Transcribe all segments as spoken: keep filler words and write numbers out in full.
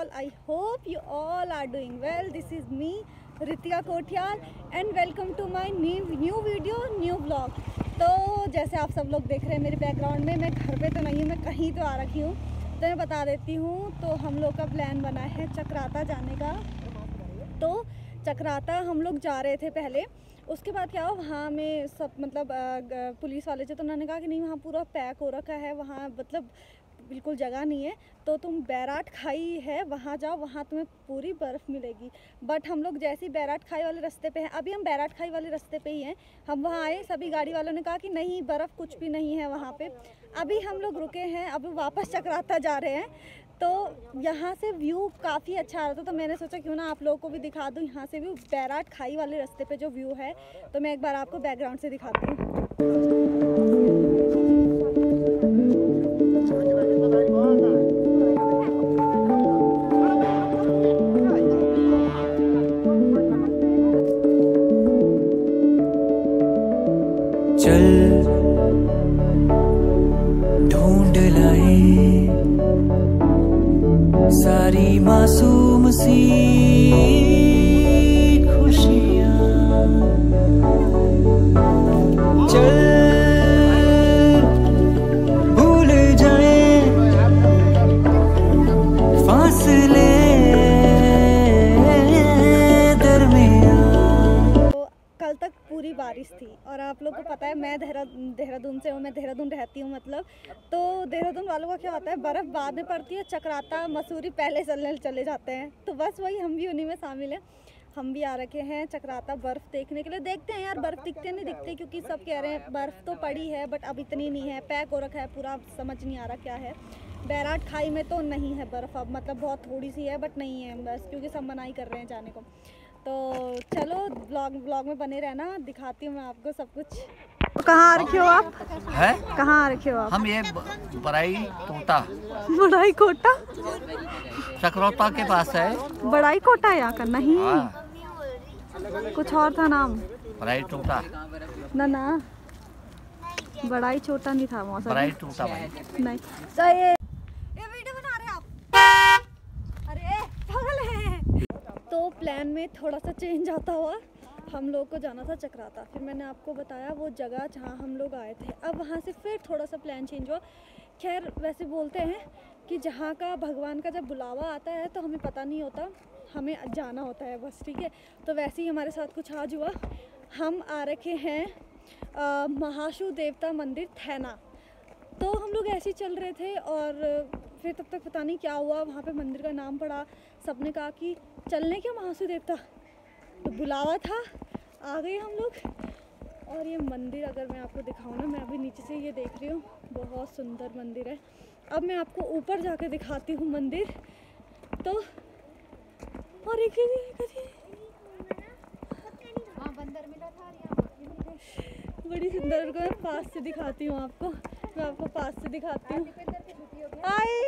all. I hope you all are doing well. This is me, Ritika Kothiyal, and welcome to my new new video, new vlog. तो जैसे आप सब लोग देख रहे हैं मेरे बैकग्राउंड में, मैं घर पे तो नहीं हूँ, मैं कहीं तो आ रखी हूँ, तो मैं बता देती हूँ। तो हम लोग का प्लान बना है चक्राता जाने का। तो चक्राता हम लोग जा रहे थे पहले, उसके बाद क्या हुआ, वहाँ में सब मतलब पुलिस वाले थे, तो उन्होंने कहा कि नहीं वहाँ पूरा पैक हो रखा है, वहाँ मतलब बिल्कुल जगह नहीं है, तो तुम बैराट खाई है वहाँ जाओ, वहाँ तुम्हें पूरी बर्फ़ मिलेगी। बट हम लोग जैसे ही बैराट खाई वाले रास्ते पे हैं, अभी हम बैराट खाई वाले रास्ते पे ही हैं, हम वहाँ आए, सभी गाड़ी वालों ने कहा कि नहीं बर्फ़ कुछ भी नहीं है वहाँ पे। अभी हम लोग रुके हैं, अभी वापस चक्राता जा रहे हैं। तो यहाँ से व्यू काफ़ी अच्छा आ रहा था, तो मैंने सोचा क्यों ना आप लोगों को भी दिखा दूँ यहाँ से व्यू, बैराट खाई वाले रास्ते पे जो व्यू है। तो मैं एक बार आपको बैकग्राउंड से दिखाती हूँ। चल ढूंढ लाए सारी मासूम सी खुशियाँ, चल भूल जाए फासले दरमियाँ। तो कल तक पूरी बारिश थी और आप लोग को पता है मैं देहरादून देहरादून से हूँ, मैं देहरादून रहती हूँ मतलब। तो देहरादून वालों का क्या होता है, बर्फ़ बाद में पड़ती है, चक्राता मसूरी पहले चलने चले जाते हैं। तो बस वही हम भी उन्हीं में शामिल हैं, हम भी आ रखे हैं चक्राता बर्फ़ देखने के लिए। देखते हैं यार बर्फ़ दिखते नहीं दिखते, क्योंकि सब कह रहे हैं बर्फ़ तो पड़ी है बट अब इतनी नहीं है, पैक हो रखा है पूरा, समझ नहीं आ रहा क्या है। बैराट खाई में तो नहीं है बर्फ़ अब, मतलब बहुत थोड़ी सी है बट नहीं है बस, क्योंकि सब मनाही कर रहे हैं जाने को। तो चलो ब्लॉग ब्लॉग में बने रहना, दिखाती हूँ मैं आपको सब कुछ। तो कहाँ आ रखे हो आप? है कहाँ आ रखे हो आप? हम ये बड़ाई कोटा बड़ाई कोटा चक्रोता के पास है। बड़ाई कोटा यहाँ का नहीं, हाँ, कुछ और था नाम। बड़ाई टूटा, ना ना बड़ाई छोटा नहीं था मौसम, बड़ाई टूटा भाई नहीं। तो ये ये वीडियो बना रहे आप? अरे पागल है। तो प्लान में थोड़ा सा चेंज आता हुआ, हम लोग को जाना था चक्राता, फिर मैंने आपको बताया वो जगह जहाँ हम लोग आए थे, अब वहाँ से फिर थोड़ा सा प्लान चेंज हुआ। खैर वैसे बोलते हैं कि जहाँ का भगवान का जब बुलावा आता है तो हमें पता नहीं होता, हमें जाना होता है बस, ठीक है। तो वैसे ही हमारे साथ कुछ आज हुआ, हम आ रखे हैं आ, महाशु देवता मंदिर थैना। तो हम लोग ऐसे ही चल रहे थे और फिर तब तक पता नहीं क्या हुआ, वहाँ पे मंदिर का नाम पड़ा, सबने कहा कि चलने क्या महाशु देवता, तो बुलावा था, आ गए हम लोग। और ये मंदिर अगर मैं आपको दिखाऊँ ना, मैं अभी नीचे से ये देख रही हूँ, बहुत सुंदर मंदिर है। अब मैं आपको ऊपर जाके दिखाती हूँ मंदिर। तो और एक बंदर मिला था, बड़ी सुंदर को मैं पास से दिखाती हूँ आपको, मैं आपको पास से दिखाती हूँ। आई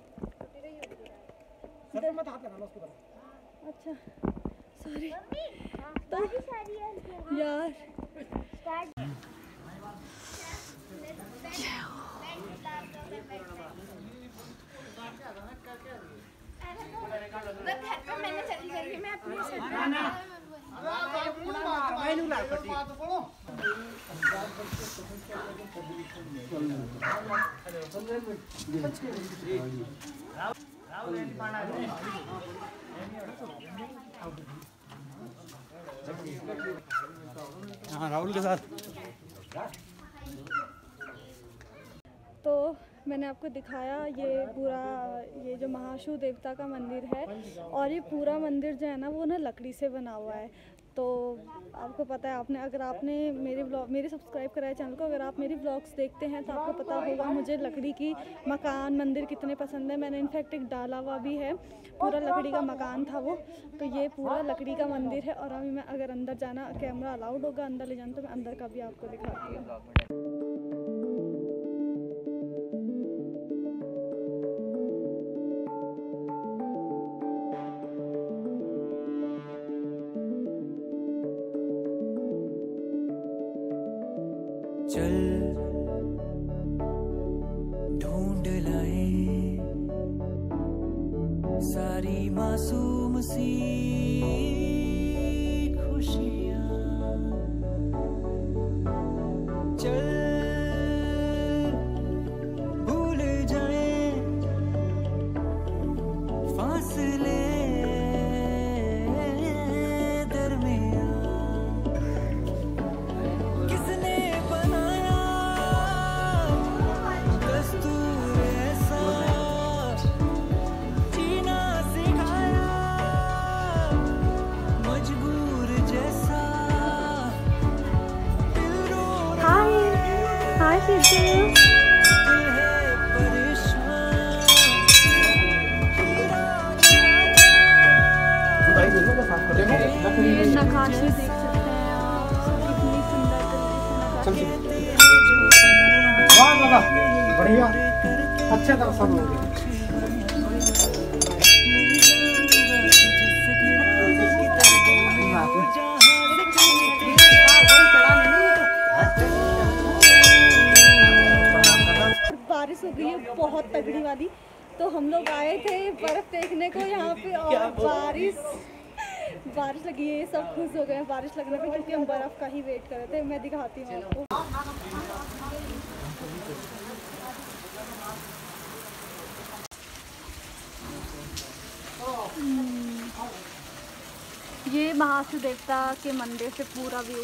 अच्छा सॉरी। तो यार हाँ राहुल के साथ। तो मैंने आपको दिखाया ये पूरा, ये जो महाशु देवता का मंदिर है, और ये पूरा मंदिर जो है ना वो ना लकड़ी से बना हुआ है। तो आपको पता है, आपने अगर आपने मेरे ब्लॉग मेरे सब्सक्राइब करा है चैनल को, अगर आप मेरी ब्लॉग्स देखते हैं तो आपको पता होगा मुझे लकड़ी की मकान मंदिर कितने पसंद है। मैंने इनफैक्ट एक डाला हुआ भी है, पूरा लकड़ी का मकान था वो। तो ये पूरा लकड़ी का मंदिर है, और अभी मैं अगर अंदर जाना, कैमरा अलाउड होगा अंदर ले जाना, तो मैं अंदर का भी आपको दिखाती हूँ। चल ढूंढ लाए सारी मासूम सी खुशियाँ चल भूल जाए फासले ये नक्काशी देख सकते हैं आप, कितनी सुंदर तरीके से वाह बाबा बढ़िया अच्छे दर्शन हो गए। बारिश हो गई है बहुत तगड़ी वाली, तो हम लोग आए थे बर्फ देखने को यहाँ पे, और बारिश बारिश लगी है, सब खुश हो गए हैं बारिश लगने पे, क्योंकि हम बर्फ का ही वेट कर रहे थे। मैं दिखाती हूँ आपको। ये महाशिव देवता के मंदिर से पूरा व्यू।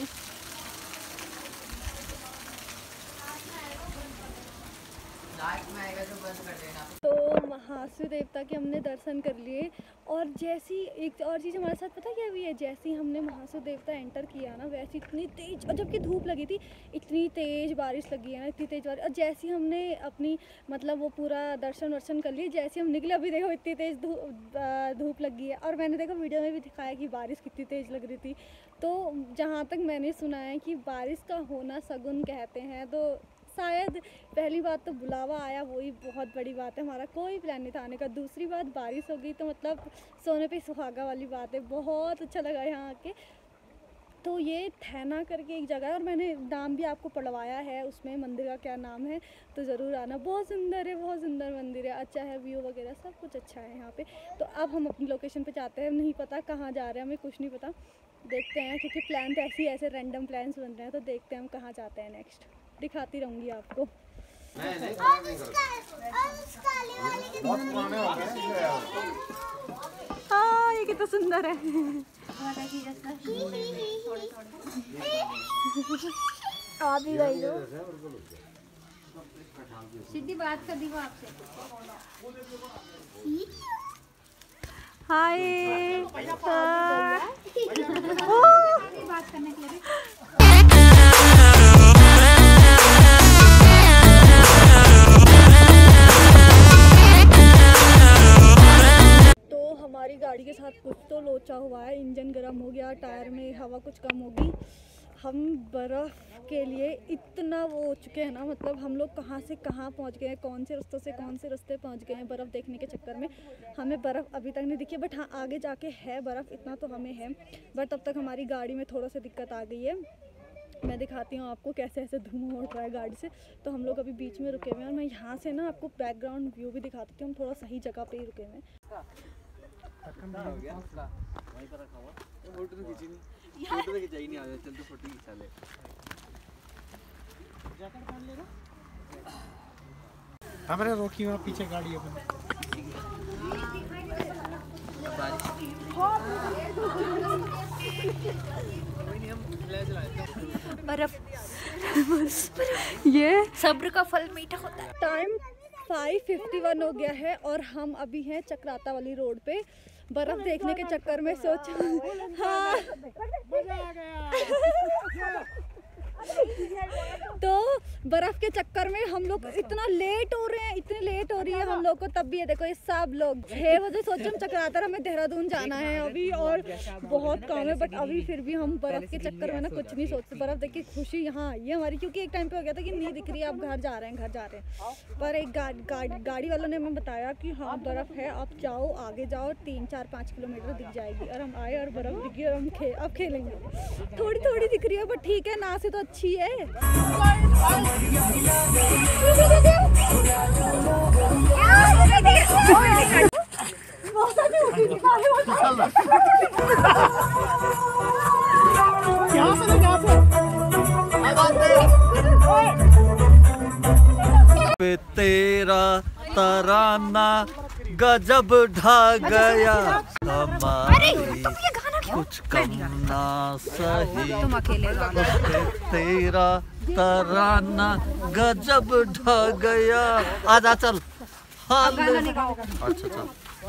तो महाशिव देवता के हमने दर्शन कर लिए, और जैसी एक और चीज़ हमारे साथ पता क्या हुई है, जैसे ही हमने महाशिव देवता एंटर किया ना, वैसे इतनी तेज, और जबकि धूप लगी थी, इतनी तेज बारिश लगी है ना, इतनी तेज बारिश। और जैसे ही हमने अपनी मतलब वो पूरा दर्शन वर्शन कर लिए, जैसे हम निकले, अभी देखो इतनी तेज धूप धूप लगी है। और मैंने देखो वीडियो में भी दिखाया कि बारिश कितनी तेज़ लग रही थी। तो जहाँ तक मैंने सुना है कि बारिश का होना शगुन कहते हैं, तो शायद पहली बात तो बुलावा आया, वही बहुत बड़ी बात है। हमारा कोई प्लान नहीं था आने का। दूसरी बात बारिश हो गई, तो मतलब सोने पे सुहागा वाली बात है। बहुत अच्छा लगा यहाँ आके। तो ये थैना करके एक जगह है, और मैंने नाम भी आपको पढ़वाया है उसमें, मंदिर का क्या नाम है, तो ज़रूर आना। बहुत सुंदर है, बहुत सुंदर मंदिर है, अच्छा है, व्यू वगैरह सब कुछ अच्छा है यहाँ पे। तो अब हम अपनी लोकेशन पे जाते हैं। नहीं पता कहाँ जा रहे हैं, हमें कुछ नहीं पता, देखते हैं, क्योंकि प्लान तो ऐसे ही ऐसे रैंडम प्लान्स बन रहे हैं। तो देखते हैं हम कहाँ जाते हैं नेक्स्ट, दिखाती रहूँगी आपको। हाँ ये कितना सुंदर है। आप ही गई हो, सीधी बात कर दी वो आपसे। हाय बात करने के लिए हमारी गाड़ी के साथ कुछ तो लोचा हुआ है। इंजन गर्म हो गया, टायर में हवा कुछ कम होगी। हम बर्फ़ के लिए इतना वो हो चुके हैं ना, मतलब हम लोग कहाँ से कहाँ पहुँच गए हैं, कौन से रास्तों से कौन से रास्ते पहुँच गए हैं बर्फ़ देखने के चक्कर में। हमें बर्फ़ अभी तक नहीं दिखी, बट हाँ आगे जाके है बर्फ़, इतना तो हमें है। बट तब तक हमारी गाड़ी में थोड़ा सा दिक्कत आ गई है। मैं दिखाती हूँ आपको कैसे ऐसे धुआं उठ रहा है गाड़ी से। तो हम लोग अभी बीच में रुके हुए हैं, और मैं यहाँ से ना आपको बैकग्राउंड व्यू भी दिखाती हूँ। हम थोड़ा सही जगह पे ही रुके हुए हैं। हो गया उसका वहीं पर रखा हुआ, ये फोटो तो खींची नहीं, फोटो तो खिंचाई नहीं, आ जाए चल तो फोटो खिंचा ले। जैकेट पहन लेगा, हमारे रोकी हुआ पीछे गाड़ी है। बर्फ ये सब्र का फल मीठा होता है। टाइम फाइव फिफ्टी वन हो गया है, और हम अभी हैं चक्राता वाली रोड पे। बर्फ देखने के चक्कर में सोच हाँ तो बर्फ के चक्कर में हम लोग इतना लेट हो रहे हैं, इतने लेट हो रही है हम लोग को। तब भी ये देखो, ये सब लोग छः बजे सोचे हम चक्राता, हमें देहरादून जाना है अभी, और बहुत काम है। बट अभी फिर भी हम बर्फ के चक्कर में ना कुछ नहीं सोचते। बर्फ देख के खुशी यहाँ ये हमारी, क्योंकि एक टाइम पे हो गया था कि नहीं दिख रही है, अब घर जा रहे हैं घर जा रहे हैं। पर एक गा, गा, गाड़ी वालों ने हमें बताया कि हाँ बर्फ़ है, आप जाओ आगे जाओ, तीन चार पाँच किलोमीटर दिख जाएगी। और हम आए और बर्फ़ दिखी, और हम खे अब खेलेंगे। थोड़ी थोड़ी दिख रही है, बट ठीक है, ना से तो अच्छी है। बहुत तराना गजब ढा गया हमारी कुछ कम ना सही तुम अकेले गाना। उसने तेरा तराना गजब ढा गया। आजा चल हाँ ले। अच्छा चल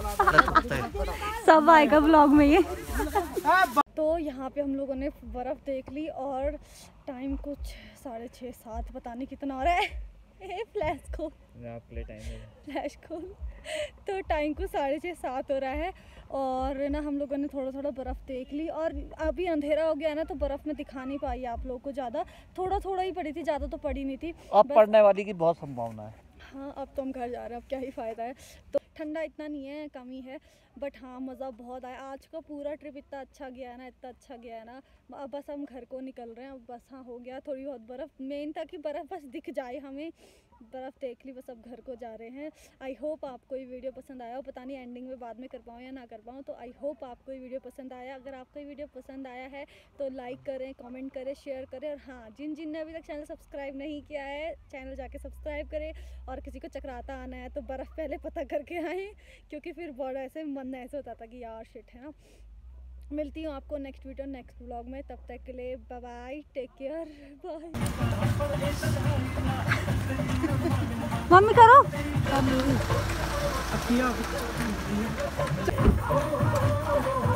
सब आएगा ब्लॉग में ये। तो यहाँ पे हम लोगों ने बर्फ़ देख ली और टाइम कुछ साढ़े छः सात पता नहीं कितना हो रहा है। ए, फ्लैश खोल फ्लैश खोल। तो टाइम कुछ साढ़े छः सात हो रहा है और ना हम लोगों ने थोड़ा थोड़ा बर्फ़ देख ली और अभी अंधेरा हो गया ना तो बर्फ़ में दिखा नहीं पाई आप लोगों को ज़्यादा, थोड़ा थोड़ा ही पड़ी थी, ज़्यादा तो पड़ी नहीं थी। अब पड़ने वाली की बहुत संभावना है। हाँ अब तो हम घर जा रहे हैं, अब क्या ही फ़ायदा है। तो ठंडा इतना नहीं है, कमी है, बट हाँ मज़ा बहुत आया। आज का पूरा ट्रिप इतना अच्छा गया है ना, इतना अच्छा गया है ना। अब बस हम घर को निकल रहे हैं, अब बस हाँ हो गया थोड़ी बहुत बर्फ़। मेन था कि बर्फ़ बस दिख जाए हमें, बर्फ़ देख ली, बस अब घर को जा रहे हैं। आई होप आपको ये वीडियो पसंद आया हो, पता नहीं एंडिंग में बाद में कर पाऊँ या ना कर पाऊँ। तो आई होप आपको ये वीडियो पसंद आया। अगर आपको ये वीडियो पसंद आया है तो लाइक करें, कमेंट करें, शेयर करें और हाँ जिन जिन ने अभी तक चैनल सब्सक्राइब नहीं किया है चैनल जाके सब्सक्राइब करें। और किसी को चक्राता आना है तो बर्फ़ पहले पता करके आएँ, क्योंकि फिर बड़ा ऐसे मन ऐसे होता था कि यार शिट है ना। मिलती हूँ आपको नेक्स्ट वीडियो नेक्स्ट व्लॉग में, तब तक के लिए bye bye, take care, bye. Mummy करो।